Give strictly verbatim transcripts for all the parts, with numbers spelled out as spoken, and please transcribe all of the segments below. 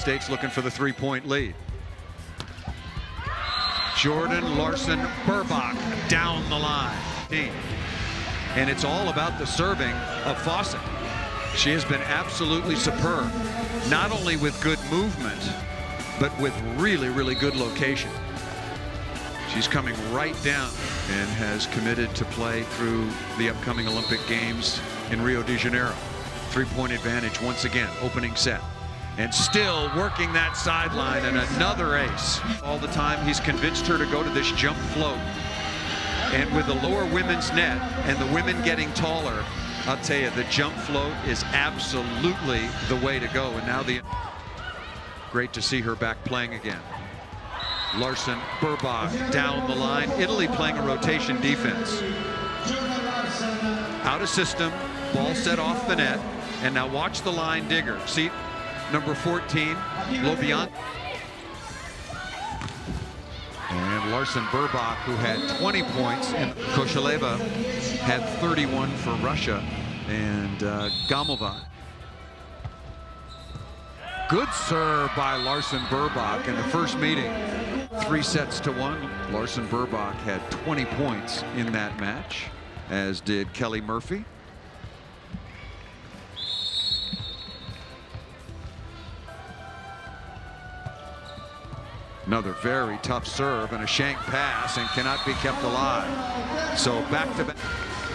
States looking for the three-point lead. Jordan Larson Burbach down the line. And it's all about the serving of Fawcett. She has been absolutely superb, not only with good movement, but with really, really good location. She's coming right down and has committed to play through the upcoming Olympic Games in Rio de Janeiro. Three-point advantage once again, opening set. And still working that sideline, and another ace. All the time he's convinced her to go to this jump float. And with the lower women's net and the women getting taller, I'll tell you, the jump float is absolutely the way to go. And now the great to see her back playing again. Larson Burbach down the line. Italy playing a rotation defense. Out of system, ball set off the net, and now watch the line digger. See number fourteen, Lobian. And Larson Burbach, who had twenty points, and Koshaleva had thirty-one for Russia, and uh, Gamova. Good serve by Larson Burbach in the first meeting. Three sets to one. Larson Burbach had twenty points in that match, as did Kelly Murphy. Another very tough serve and a shank pass, and cannot be kept alive. So back to back.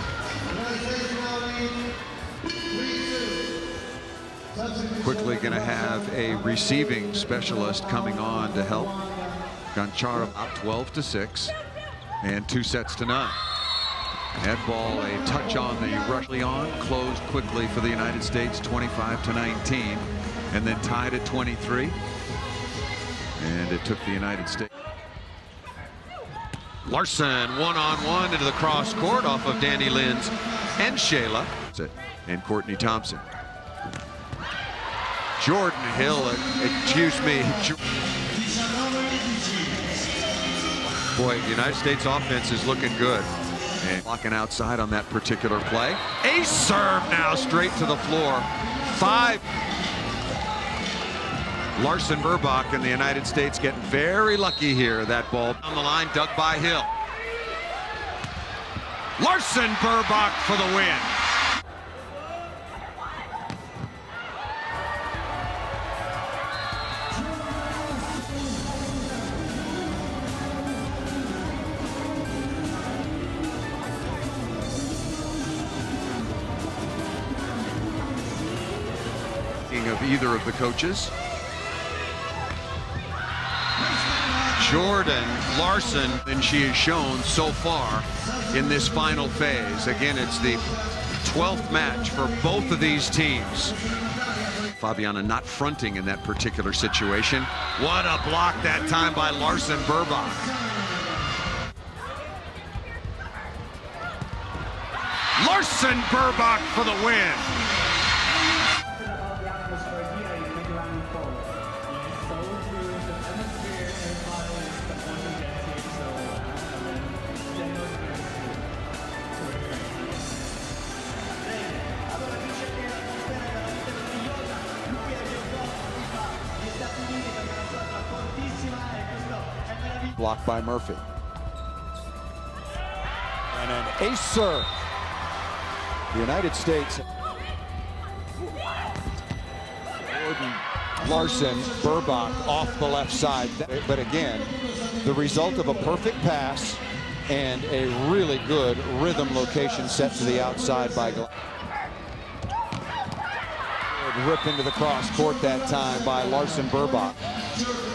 Quickly going to have a receiving specialist coming on to help. Gonchara up twelve to six and two sets to none. That ball a touch on the rush. On closed quickly for the United States, twenty-five to nineteen, and then tied at twenty-three. And it took the United States. Larson one-on-one into the cross court off of Danny Linz and Shayla. And Courtney Thompson. Jordan Hill, excuse me. Boy, the United States offense is looking good. And blocking outside on that particular play. Ace serve now straight to the floor. Five. Larson Burbach and the United States getting very lucky here. That ball on the line, dug by Hill. Larson Burbach for the win. Of either of the coaches. Jordan Larson, and she has shown so far in this final phase. Again, it's the twelfth match for both of these teams. Fabiana not fronting in that particular situation. What a block that time by Larson Burbach. Larson Burbach for the win. Blocked by Murphy. And an ace serve. The United States. Jordan Larson Burbach off the left side. But again, the result of a perfect pass and a really good rhythm location set to the outside by Glenn. Rip into the cross court that time by Larson Burbach.